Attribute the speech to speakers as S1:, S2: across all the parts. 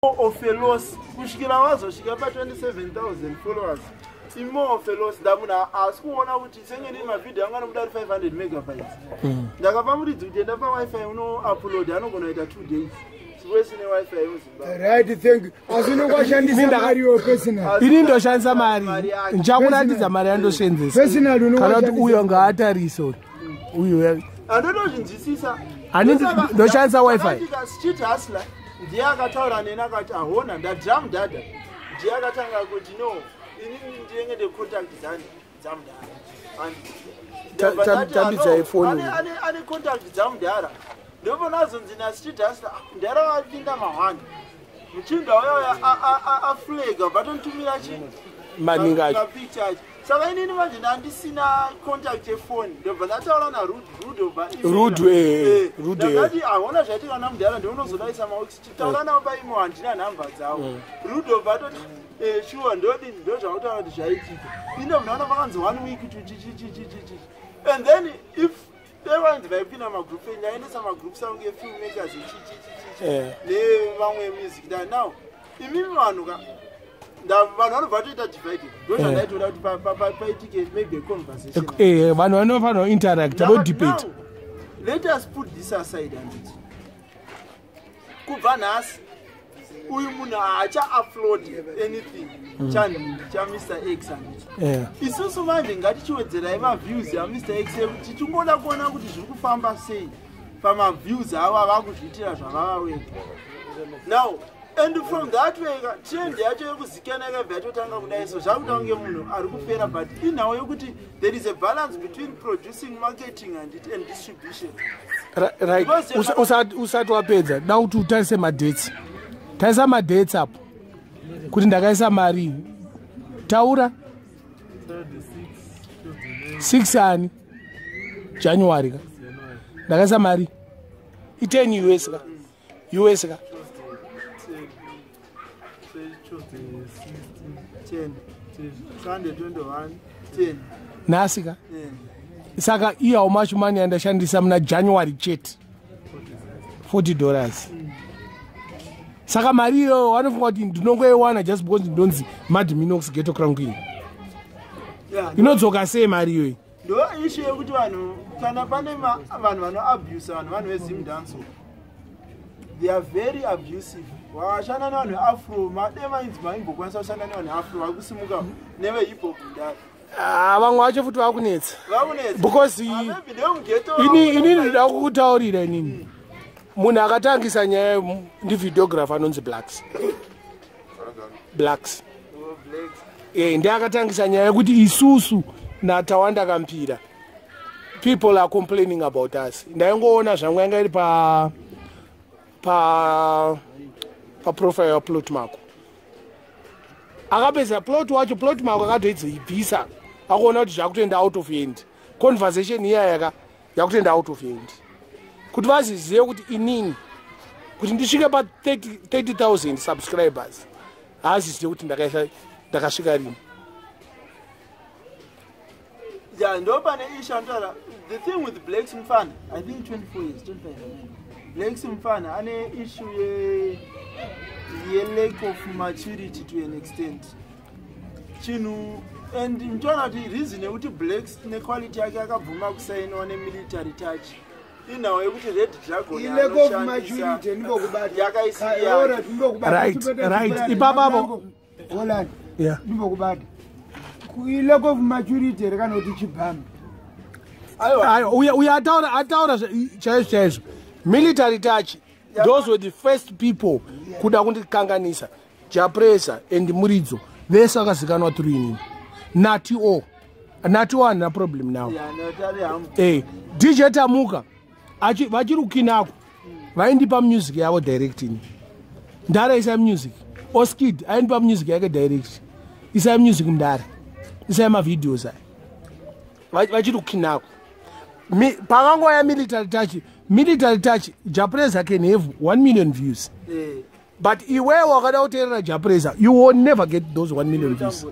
S1: Ofelos kushikira wazosvika pa 27,000 followers. Imo Ofelos ndamuna asikuona kuti senyeni mavideo anga nomuda 500 megabytes. Ndakapa muridzi kuti enda pa wifi uno upload anogona kuita 2 days. Sine wifi yoZimbabwe.
S2: Right, thank you. Asino kwashandisa mari yo personal.
S3: Ini ndoshandisa mari. Nchakuratidza mari yandosenzesa.
S2: Personal
S3: kana kuti uyo ngaatariso. Uyo
S1: andodozvinzwisisa.
S3: Ani ndoshandisa wifi.
S1: Street hustler ndiye akataura nena akati ahona ndadram dada. Ndiye akatanga kuti no ini ndiye ngede contact dzani dzamudara.
S3: Tambidza iphone.
S1: Ane contact dzamudara. Ndopo nazo nzina street hustler ndara wapinda mahwanda. Muchinda uyo aflega batontumira chini.
S3: Maningacho.
S1: Saka inini manje ndandisina contact yefone ndobva ndataura
S3: Rude
S1: ndakati ahona zvaiti kana mudhara ndeunozodaisa maoksi taura navo paimo handina nhamba dzavo Rudo vatoti shuwa ndodini ndozvakutaura kuti zvaitika inde munaona vakanzi 1 week chichichichichichi and then if evanzi vaipinda magroup enyaendesa magroup sangu efilmmakers nevamwe music that now imimi vanhu ka vanhu vanobva toita divided ndozvandaitoda kuti paitike maybe a conversation
S3: vanhu vanofanira interact vo debate.
S1: Let us put this aside and it kubva nhasi uyu munhu haacha upload anything cha Mr X and it isusu manje ngatichiwedzerai maviews ya Mr X ekuti tichongoda kuona kuti zviri kufamba sei pamaviews avo avakuzviitira zvavava wega now. And from that way, trend yacho yekuzikana yakabva yatotanga kudai so zvakuda kunge munhu ari kupera but inhawo yokuti there is a balance between producing, marketing and distribution.
S3: Right. Usati wapedza da kuti utarise madates. Tarisa madates apo kuti ndakaisa mari taura 6 ani January ka ndakaisa mari 10 US ka
S1: 10
S3: nasika saka how much money andashandisa muna January chete $40 saka mari iyo wanofunga kuti ndinongoiwana just because ndonzi Madminox Ghetto Crown Queen inodzoka sei mari iyoyi
S1: ndo issue yekuti vanhu kana pane vanhu vanoabuse vanhu vezimdanso they are very abusive. Washana nevanhu afro mademainzi maimbokwanisa kushanda nevanhu afro vakusimuka nevehip hop kudaro
S3: vamwe vacho futi vakunetsa because ini ndinoda kukutaurira inini munhu akatangisa nyaya ndivideographer anonzi Blacks ndiye akatangisa nyaya yekuti isusu naTawanda Kampira people are complaining about us. Ndaingoona zvangu yanga iri pa profile ya plot mark akapedza plot wacho plot mark akatoidzibvisa akuona kuti zvakutoenda out of hand conversation iya yakutoenda out of hand kuti vazizive kuti inini kuti ndisvike pa 30,000 subscribers haazizive kuti ndakasvika rini.
S1: Yeah, ndo pane ishantara the thing with Blacks Mfana I think 24 years 25 Blacks Mfana ane issue ye lack of maturity to an extent chinu and mtona kuti reason yekuti Blacks ne quality yake akabvuma kusainiwa ne military touch inawo yekuti Red Dragon
S2: lack of maturity ndibokubata
S1: yakaisiya
S3: right ipapapo
S2: Holland ndibokubata lack of maturity rekanoti chibhamba
S3: uya ataura chaizvo military touch those were the first people kuda kundikanganisa Japresa and Muridzo vese vakazikanwa turi inini nati handina problem now DJ Tamuka vachiri kukinako vaindipa music yavo directing Ndara isa music Oskid aindipa music yake direct isa music Ndara isa mavideos aya vachiri kukinako pakangoya military touch Japresa can have 1 million views but iwe wakada kuteerera Japresa you will never get those 1 million views.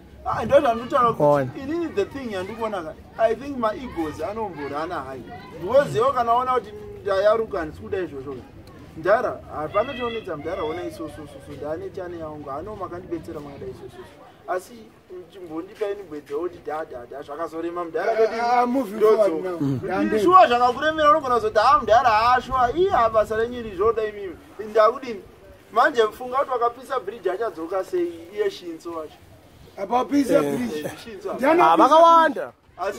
S1: Inini the thing yandikuona I think my egos anomborana hai because yo kana ona kuti ndayaruka ndikuda izvozvo Ndara, panotonedza Mudhara ona isusu ndane chane yangu ano makandibetsera mwada isusu. Asi chimbondipa inibwedza kuti dada zvakazorema Mudhara ndishuwa zvakakuremera unogona kuzoti Mudhara ashwa basa renyiri zvoda imimi ndakudini manje mfunga kuti wakapisa bridge achadzoka sei iye Shinzo wacho
S2: apapisa bridge
S3: vakawanda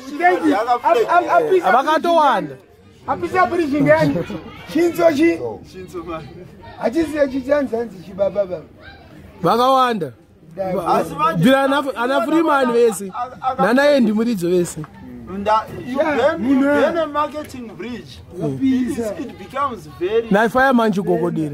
S3: vakatowanda
S2: apisa bridge ngani Shinzo man achisiye chichanzanzi chibaba
S3: vakawanda bvira ana Freeman vese nanaye ndimuridzi vese
S1: when a marketing bridge it becomes very
S3: naifaya manje gogodira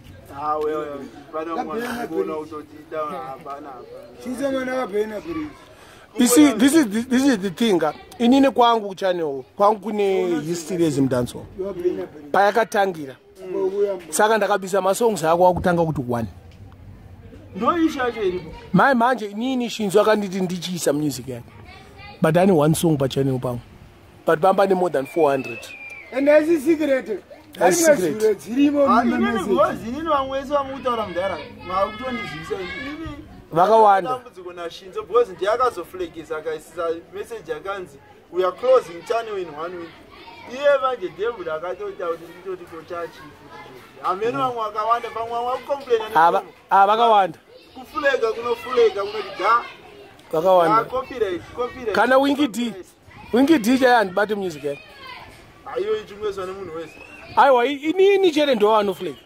S3: You see, this is the thing. Inini kwangu channel, kwangu kune history ezimdanso. Payakatangira. Saka ndakabisa masongs ako akutanga kuti 1.
S1: Ndo ishaje iripo.
S3: Manje inini Shinzo akanditi ndichisa music yake. But only 1 song pa channel pangu. But bamba ni more than 400.
S2: And as a secret.
S3: As a secret.
S1: Inini wamwezi wamutaura Mudhara. Makutondizvisa inini
S3: vakawanda
S1: ndambudziko Shinzo because ndiyakazoflegisa akaisisa message yakanzi we are closing channel in 1 week. Iye manje David akatoita kuti nditoti kochachi. Ameno vamwe vakawanda pamwe vakucomplaina
S3: vakawanda
S1: kufulega kunofulega kunoti ga
S3: vakawanda
S1: copyright
S3: kana Winky D chayandibate music yake
S1: aiyo ichimwezwa nemunhu wese
S3: aiwa inini chere ndo anofulega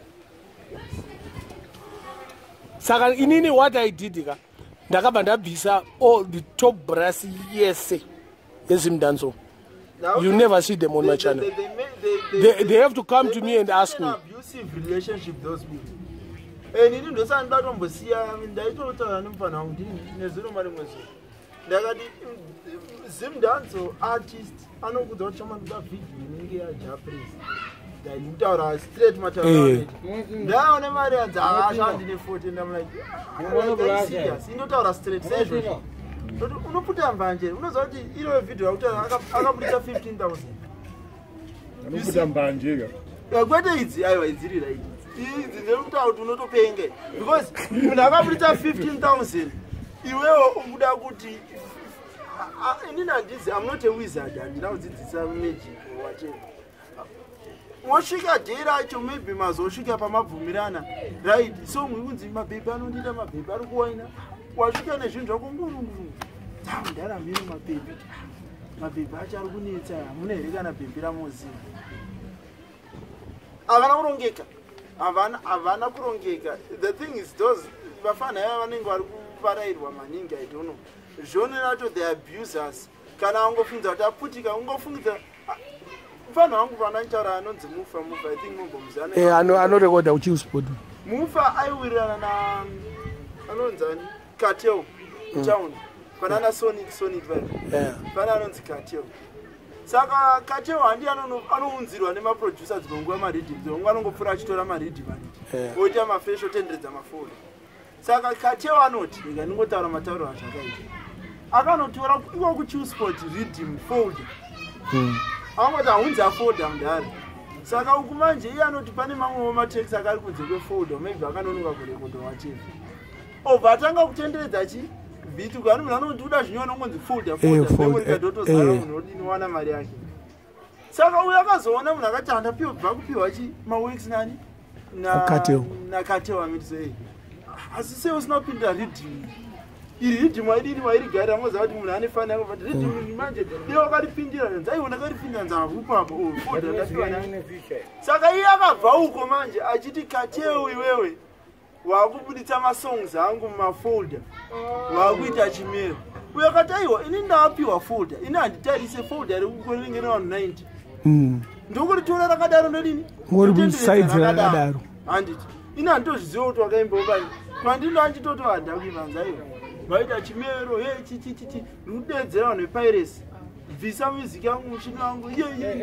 S3: saka inini what I did ka ndakabva ndabvisa all the top brass yese yezimdanso. You never see them on my channel. They have to come to me and ask me.
S1: Abusive relationship those people. Nini ndo sana ndatombosiya ndaitotaura nemufana wangu nezuro mari mwezi. Ndakati Zimdanso artist anokudza kuti chama ndoda video inenge yaJapanese. Ndaitaura straight mataura. Ndaona mari adzavashandi ne14 ndam like serious. Indotaura straight sezvo. Unoputa mbanje unoziva kuti iro video akabudisa 15,000
S4: unoputa mbanje ka
S1: kwete idzi aiwa idziri right idzi ndinokuta kuti unotopenge because munhu akabudisa 15,000 iwewo ukuda kuti inini handizi I'm not a wizard handina kudzidzisa magic or whatever wasvika dhei racho maybe mazosvika pamabvumirana right so kunzi mabhebhi anondida mabhebhi ari kuwaina wasvika nezvinhu zvako ngurunguru Mudhara mino mabhebhi acho ari kunetsa hamuna here kana bhebhi ramoziva havana kurongeka havana kurongeka. The thing is those vafana ava vanenge vari kuvarairwa maningi I don't know zvone racho the abusers kana vangofunza kuti aputika ungofungidza mufana wangu vanantaura anonzi mufa I think mombomuzana
S3: anorekoda uchiusport
S1: mufa aiwirirana na anonzani Cartel town panana Sonic vibe pana anonzi Cartel saka Cartel handi anounzirwa nemaproducers gonguva maridhi gonguva anongopfura achitora maridhi oita mafresh otenderedza mafoni saka Cartel anoti ika ndingotaura matauro azvakaita akanotora iwo kuchiusport redeem folder angoti ahunzi afolder Mudhara saka uku manje iye anoti pane mamwewo matex akari kunze kwefolder maybe akanonoka kurekoda whatever obva atanga kutenderedza chi vitu kana munhu anoti uda zvinyona ungonzi folder memorikadotozara munhu odinowana mari yake saka uyo akazoona munhu akati handapiwa bva kupiwa chi maworks nani naKartel amitise asi sei usina kupindira redeem iri redeem wairigarira moziva kuti munhu anefana yako but redeem manje iye wakaripindira nzaiona karipindira nzavupapo folder ndapiwa nani saka iye akabva uko manje achiti Cartel iwewe wakubuditsa masongs angu mumafolder wakuita chimero uyo akati aiwa ini ndapiwa folder ini handitarise folder iri kukonengera vanhu 90 ndokuritora rakadaro ndodini
S3: ngorisides rakadaro
S1: handiti ini handitozviziva kuti wakaimbawo pani pandindo anchitotohanda kuivanzaiwa vaita chimero chichichichi rikudedzera vanhu vepiracy bvisa music yangu muchini wangu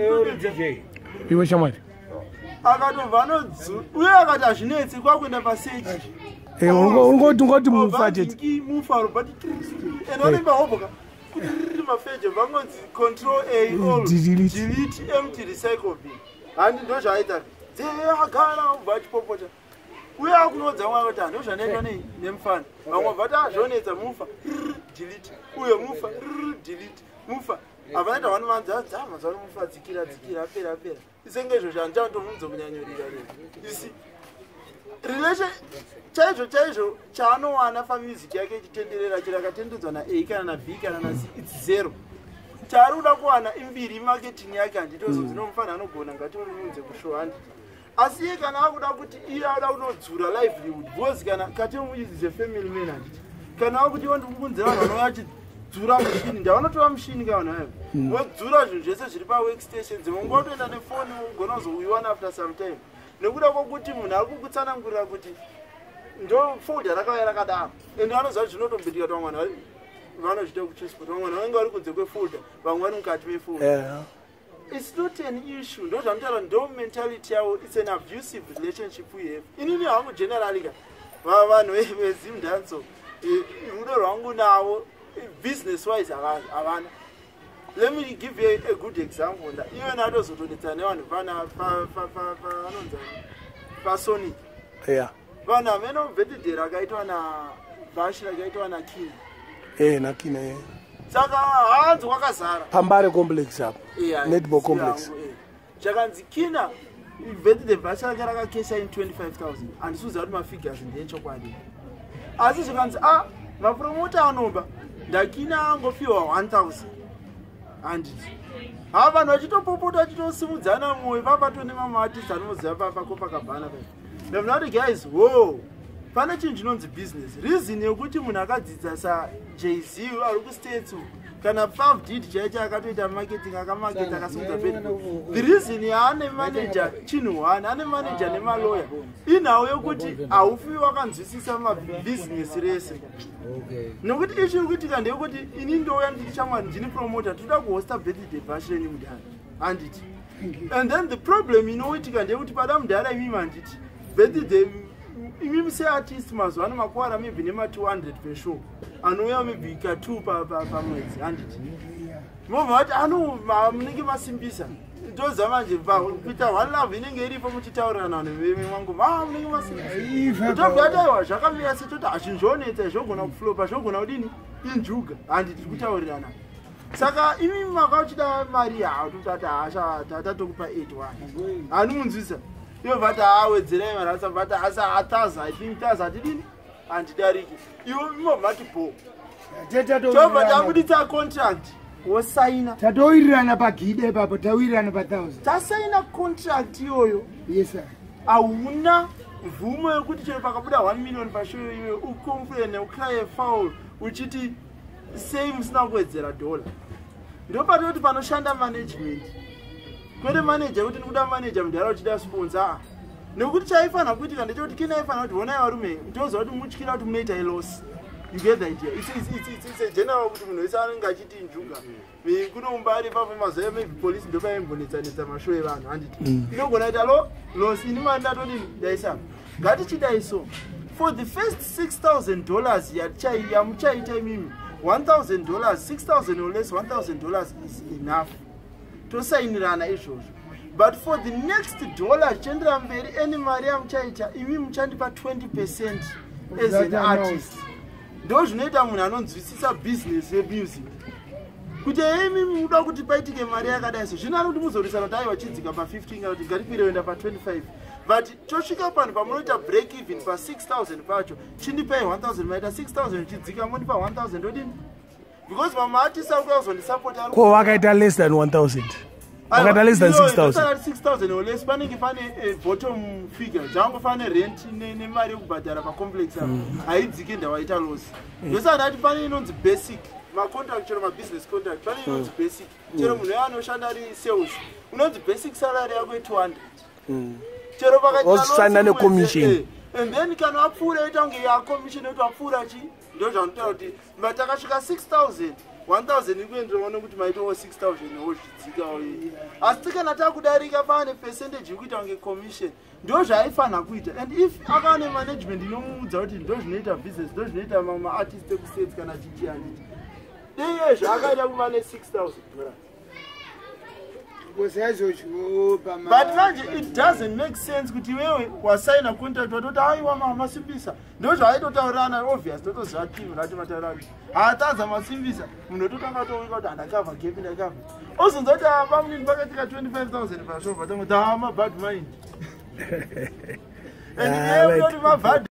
S3: iwe shamwari
S1: akatobva anodzu uye akati hazvinetsi kwakuenda pasechi
S3: ungoti
S1: mufaro but and vanemba hoboka kuti mafeje vangonzi control A all delete empty recycle bin handi ndo zvaaita agara ubva achipopota uye akunodza mwana kuti handizvo zvanoitwa nemufana vamwe vata zvonetsa mufa delete uye mufa delete mufa avanoita vanovanza mazano mufa dzikira apera isenge izvo zvandichatomudza kunyanyorira isi relation chaizvo chaanowana pamusic yake ichitenderera chirakatendedzwa na-A kana na-B kana na-C it's zero chaari kuda kuwana imbiri marketing yake handitozo dzinomufana anogona ngatimunze kushow handiti asi iye kana akuda kuti iye ada kunodzura livelihood because kana katimuizize family man handiti kana akuti iwe ndikukunze vanhu vanovachidzura mushini ndavanotora mushini kavanhu vayo vodzura zvinhu zvese zviri paworkstations ungotoenda nefoni ugona kuzouiwana after some time nekuda kwokuti munhu ari kukutsanangurira kuti ndo folder rakauya rakadaro ende vanoziva kuti zvinotombitika kuti vamwana vanozvita kuchisport vamwana vanenge vari kunze kwefolder vamwe vari mukati mefolder it's not an issue ndo zvamutaura ndo mentality yavo it's an abusive relationship we have inini hangu generally ka vanhu vezimdanso rudo rwangu navo business wise havana. Let me give you a good example. Even I don't know Sony.
S3: Yeah.
S1: Vana meno vedi rakaitwa na bashi rakaitwa na Kina.
S3: Na Kina.
S1: Saka hanzu wakazara.
S3: Pambare complex hapo. Netball complex.
S1: Chakanzi Kina vedi bashi rakakesha in 25,000 and suza kuti mafigures ndechokwadi. Asi chakanzi mapromoter anomba ndakina angofiwa 1,000. And vanhu vachitopopota vachitosimudzana mwoyo papatone mamaartist anoziva papakopakabhana ndavunati guys wo pane chinhu chinonzi business reason yekuti munhu akadzidza saJay-Z ari kustates kana Puff Diddy chaicho akatoita marketing akamaketa akasimudza bedroom the reason yaane manager chinhu one ane manager nemalawyer inhau yokuti haufi wakanzwisisa mabusiness rese nokuti ichiri kuitika ndeyekuti ini ndouya ndichamwari ndini promoter toda kuhosta birthday bash reni mudhara handiti and then the problem inoitika ndeyekuti pada mudhara imimi handiti birthday imimi seartist mazuva ano makuwara maybe nema200 peshow anouya maybe ka2 pamwedzi handiti mobva vati munenge masimbisa ndoza manje kuita one love inenge iripo muchitaurirana neveme mwangu munenge masimbisa tobvataiwa zvakamira setoti hazvinzvonetsa zvogona kuflopa zvogona kudini injuga handiti kutaurirana saka imi makauchida mari totati hasha tatatokupa 8 hani munzwisa ivo vati wedzerai marasa vati asi 1,000 I think 1,000 atidini handidariki ivo imobvati bo tobva tambuditsa contract wosaina
S2: tatowirirana pagide papo tawirirana pa1,000
S1: tasaina contract iyoyo
S2: yes sir
S1: hauna mvumo yekuti chero pakabuda 1 million pashoyo iwe ucomplain ucry foul uchiti sei musina kuwedzera dola ndopatoti panoshanda management kwete manager kuti ndikuda manager mudhara uchida sponsor nekuti chaifanira kuitika ndechekuti kina aifanira kuti honai varume ndoziva kuti mutyira kuti munoita ilosi. You get the idea. It's a general kuti munhu wese anenge achiti njuga kunomba ari papo mazoya maybe police ndopa imbonetsanetsa mashow evanhu handiti inogona ita losi ini mari ndatodini ndaisa ngatichidai so for the first $6,000 yamuchaita imimi $1,000 $6,000 or less $1,000 is enough tosainirana izvozvo but for the next dollar chendera mberi eni mari yamuchaita imi muchandipa 20% as an artist ndo zvinoita munhu anonzwisisa business yemusic kuti imi muda kuti paitike mari yakadai so zvino ari kuti muzorisana kuti aiwa chidzika pa15 kana kuti ngarikwire kuenda pa25 but tosvika panhu pamunoita break even pa6,000 pacho chindipai 1,000 maita 6,000 chidzika mundipa 1,000 odini because mamaartist ari kuya kuzondisapota ari
S3: ko wakaita less than 1,000 wakaita less than
S1: 6,000 or less panenge pane bottom figure zvangofane rent nemari yekubhadhara pacomplex apo haidziki ndawaita loss zvose andati pane inonzi basic macontract chero mabusiness contract pane inonzi basic chero munhu anoshanda ari sales unonzi basic salary yako 200 chero
S3: pakaiosana necommission
S1: and then kana wapfuura yoita kunge yacommission yoti wapfuura chi ndo zvanotaura kuti matakasvika 6,000 1,000 ikuenderana kuti maitowo 6,000 wozvidzika asi tikana takudarika pane percentage yekuita kunge commission ndo zvaifanira kuita and if akava nemanagement inomuudza kuti ndo zvinoita business ndo zvinoita maartist ekustates kana chichi handiti dei zvaakaita kuva ne$6,000 But manje it doesn't make sense kuti wewe wasaina contract watoti aiwa masimbisa ndocho aitotaurana obvious totoziva team rati mataurani haataza masimbisa munhu ototanga toonga kuti andakavha gap ndakavha ozonza kuti pamunini pakatika 25,000 pasova tangoti mabad mind and yeye unoti mabad